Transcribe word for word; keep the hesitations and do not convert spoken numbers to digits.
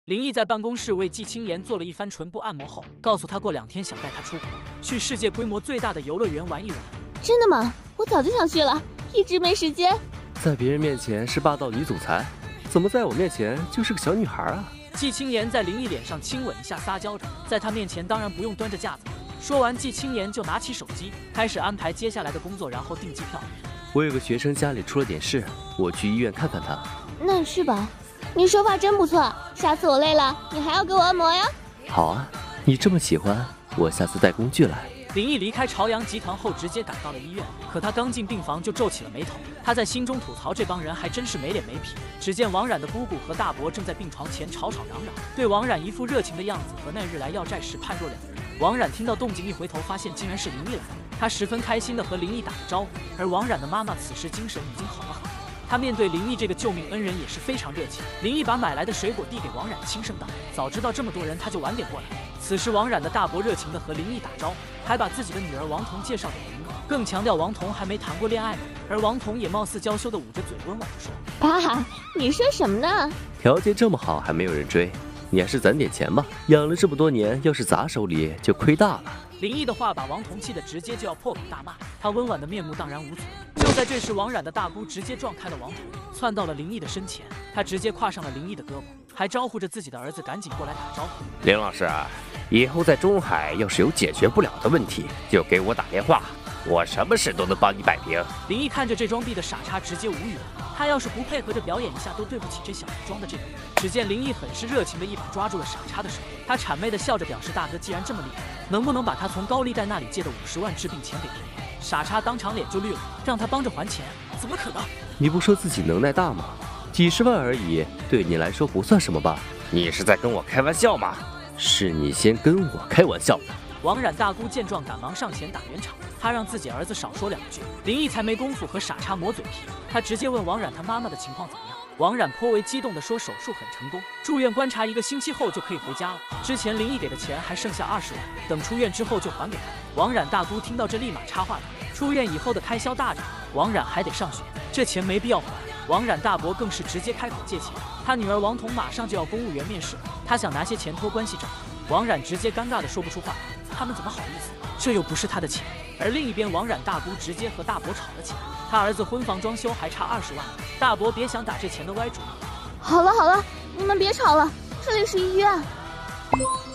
林毅在办公室为季青言做了一番唇部按摩后，告诉他过两天想带他出国，去世界规模最大的游乐园玩一玩。 真的吗？我早就想去了，一直没时间。 在别人面前是霸道女总裁，怎么在我面前就是个小女孩啊？ 季青言在林毅脸上亲吻一下，撒娇着，在他面前当然不用端着架子。说完，季青言就拿起手机，开始安排接下来的工作，然后订机票。 我有个学生家里出了点事，我去医院看看他。 那是吧？你手法真不错，下次我累了，你还要给我按摩呀？ 好啊，你这么喜欢，我下次带工具来。 林毅离开朝阳集团后，直接赶到了医院。可他刚进病房就皱起了眉头，他在心中吐槽这帮人还真是没脸没皮。只见王冉的姑姑和大伯正在病床前吵吵嚷嚷，对王冉一副热情的样子，和那日来要债时判若两人。王冉听到动静，一回头发现竟然是林毅来了，他十分开心的和林毅打了招呼。而王冉的妈妈此时精神已经好了很多，他面对林毅这个救命恩人也是非常热情。林毅把买来的水果递给王冉，轻声道：“早知道这么多人，他就晚点过来。”此时王冉的大伯热情的和林毅打招呼，还把自己的女儿王彤介绍给林毅，更强调王彤还没谈过恋爱呢。而王彤也貌似娇羞的捂着嘴，温婉的说：“ 爸，你说什么呢？ 条件这么好还没有人追，你还是攒点钱吧。养了这么多年，要是砸手里就亏大了。” 林毅的话把王彤气得直接就要破口大骂，他温婉的面目荡然无存。就在这时，王冉的大姑直接撞开了王彤，窜到了林毅的身前，她直接跨上了林毅的胳膊，还招呼着自己的儿子赶紧过来打招呼。 林老师，以后在中海要是有解决不了的问题，就给我打电话，我什么事都能帮你摆平。 林毅看着这装逼的傻叉，直接无语了。他要是不配合着表演一下，都对不起这小子装的这个。只见林毅很是热情的一把抓住了傻叉的手，他谄媚的笑着表示：“大哥既然这么厉害，能不能把他从高利贷那里借的五十万治病钱给赔？”傻叉当场脸就绿了，让他帮着还钱，怎么可能？ 你不说自己能耐大吗？几十万而已，对你来说不算什么吧？ 你是在跟我开玩笑吗？ 是你先跟我开玩笑的。 王冉大姑见状，赶忙上前打圆场，她让自己儿子少说两句。林毅才没工夫和傻叉磨嘴皮，他直接问王冉他妈妈的情况怎么样。王冉颇为激动地说手术很成功，住院观察一个星期后就可以回家了。之前林毅给的钱还剩下二十万，等出院之后就还给他。王冉大姑听到这立马插话道：“出院以后的开销大着，王冉还得上学，这钱没必要还。”王冉大伯更是直接开口借钱，他女儿王彤马上就要公务员面试，他想拿些钱托关系找。王冉直接尴尬的说不出话，他们怎么好意思？这又不是他的钱。而另一边，王冉大姑直接和大伯吵了起来，他儿子婚房装修还差二十万，大伯别想打这钱的歪主意。 好了好了，你们别吵了，这里是医院。